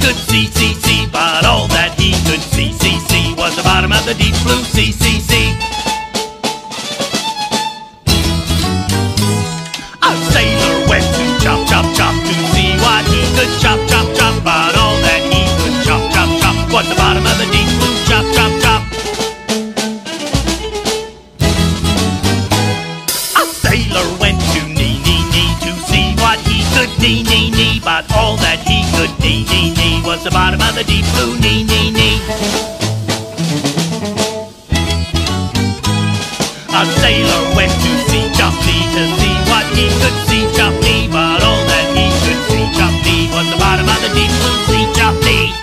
could see, but all that he could see was the bottom of the deep blue sea. A sailor went to chop to see what he could chop, but all that he could chop was the bottom of the deep blue chop. A sailor went to knee to see what he could knee, but all that he could knee was the bottom of the deep blue knee. A sailor went to see to see what he could see but all that he could see was the bottom of the deep blue sea.